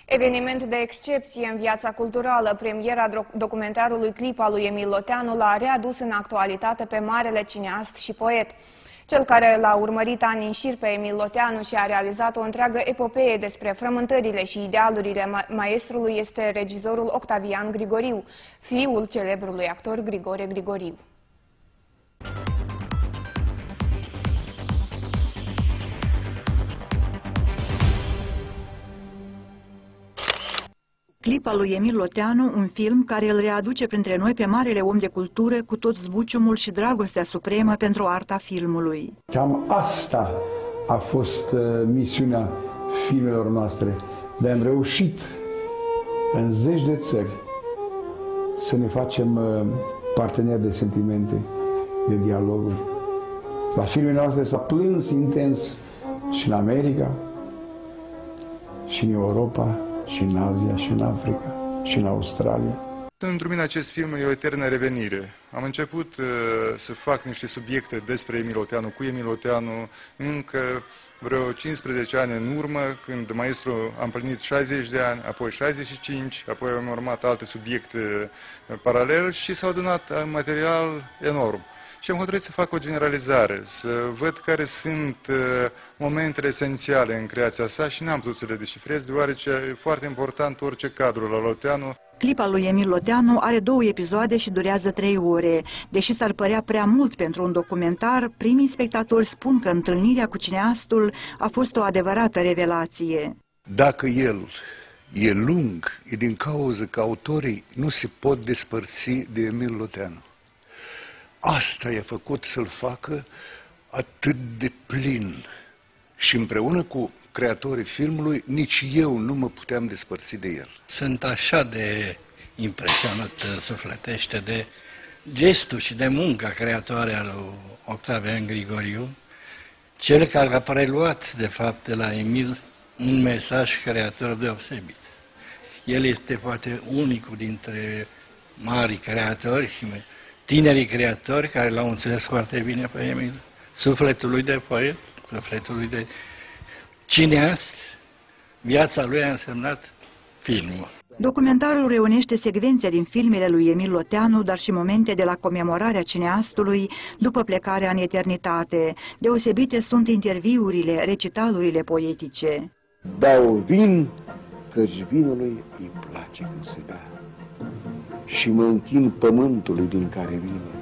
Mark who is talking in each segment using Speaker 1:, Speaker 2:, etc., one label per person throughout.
Speaker 1: Eveniment de excepție în viața culturală, premiera documentarului Clip al lui Emil Loteanu l-a readus în actualitate pe marele cineast și poet. Cel care l-a urmărit ani în șir pe Emil Loteanu și a realizat o întreagă epopee despre frământările și idealurile maestrului este regizorul Octavian Grigoriu, fiul celebrului actor Grigore Grigoriu.
Speaker 2: Clip al lui Emil Loteanu, un film care îl readuce printre noi pe marele om de cultură cu tot zbuciumul și dragostea supremă pentru arta filmului.
Speaker 3: Cam asta a fost misiunea filmelor noastre. De-am reușit în zeci de țări să ne facem parteneri de sentimente, de dialoguri. La filmele noastre s-a plâns intens și în America, și în Europa, și în Asia, și în Africa, și în Australia.
Speaker 4: Pentru mine acest film e o eternă revenire. Am început să fac niște subiecte despre Emil Loteanu, cu Emil Loteanu, încă vreo 15 ani în urmă, când maestru a împlinit 60 de ani, apoi 65, apoi am urmat alte subiecte paralel și s-a adunat material enorm. Și am hotărât să fac o generalizare, să văd care sunt momentele esențiale în creația sa și n-am putut să le descifrez, deoarece e foarte important orice cadru la Loteanu.
Speaker 2: Clip al lui Emil Loteanu are 2 episoade și durează 3 ore. Deși s-ar părea prea mult pentru un documentar, primii spectatori spun că întâlnirea cu cineastul a fost o adevărată revelație.
Speaker 5: Dacă el e lung, e din cauza că autorii nu se pot despărți de Emil Loteanu. Asta i-a făcut să-l facă atât de plin. Și împreună cu creatorii filmului, nici eu nu mă puteam despărți de el.
Speaker 6: Sunt așa de impresionat sufletește de gestul și de munca creatoare a lui Octavian Grigoriu, cel care a preluat, de fapt, de la Emil un mesaj creator deosebit. El este poate unicul dintre mari creatori și tinerii creatori care l-au înțeles foarte bine pe Emil, sufletul lui de poet, sufletul lui de cineast, viața lui a însemnat filmul.
Speaker 2: Documentarul reunește secvențe din filmele lui Emil Loteanu, dar și momente de la comemorarea cineastului după plecarea în eternitate. Deosebite sunt interviurile, recitalurile poetice.
Speaker 7: Beau vin, căci vinului îi place când se bea. Și mă închin pământului din care vine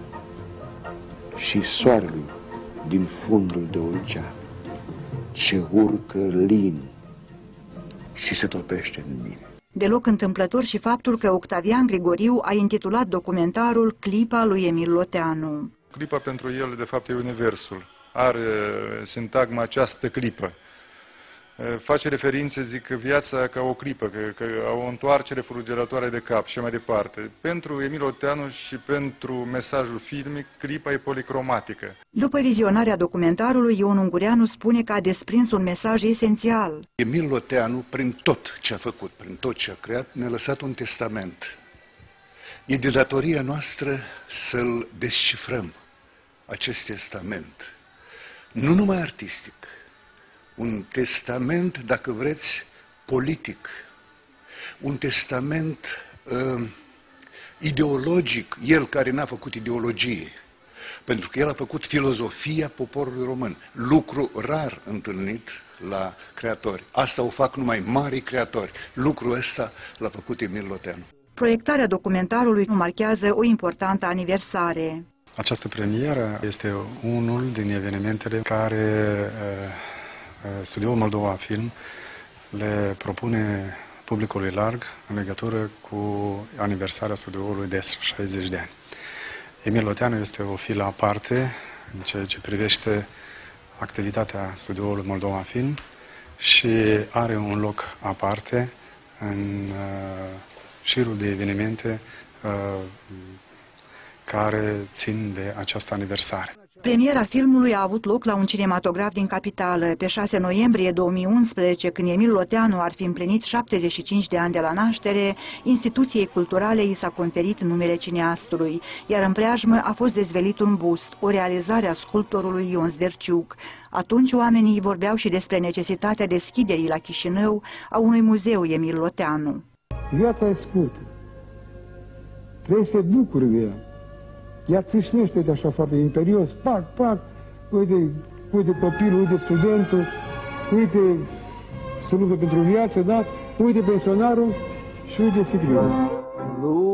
Speaker 7: și soarelui din fundul de ocean, ce urcă lin și se topește în mine.
Speaker 2: Deloc întâmplător și faptul că Octavian Grigoriu a intitulat documentarul Clipa lui Emil Loteanu.
Speaker 4: Clipa pentru el, de fapt, e universul. Are sintagma această clipă. Face referințe, zic, viața ca o clipă, că o întoarcere fulgerătoare de cap și mai departe. Pentru Emil Loteanu și pentru mesajul filmic, clipa e policromatică.
Speaker 2: După vizionarea documentarului, Ion Ungureanu spune că a desprins un mesaj esențial.
Speaker 5: Emil Loteanu, prin tot ce a făcut, prin tot ce a creat, ne-a lăsat un testament. E de datoria noastră să-l descifrăm, acest testament. Nu numai artistic. Un testament, dacă vreți, politic, un testament ideologic, el care n-a făcut ideologie, pentru că el a făcut filozofia poporului român, lucru rar întâlnit la creatori. Asta o fac numai mari creatori. Lucrul ăsta l-a făcut Emil Loteanu.
Speaker 2: Proiectarea documentarului marchează o importantă aniversare.
Speaker 8: Această premieră este unul din evenimentele care Studioul Moldova Film le propune publicului larg în legătură cu aniversarea studioului de 60 de ani. Emil Loteanu este o filă aparte în ceea ce privește activitatea studioului Moldova Film și are un loc aparte în șirul de evenimente care țin de această aniversare.
Speaker 2: Premiera filmului a avut loc la un cinematograf din capitală. Pe 6 noiembrie 2011, când Emil Loteanu ar fi împlinit 75 de ani de la naștere, instituției culturale i s-a conferit numele cineastului, iar în preajmă a fost dezvelit un bust, o realizare a sculptorului Ion Zderciuc. Atunci oamenii vorbeau și despre necesitatea deschiderii la Chișinău a unui muzeu Emil Loteanu.
Speaker 9: Viața e scurtă. Trebuie să te bucuri de ea. Ea țâșnește de așa foarte imperios, pac, pac, uite copilul, uite studentul, uite să luptă pentru viață, da? Uite pensionarul și uite sicriul.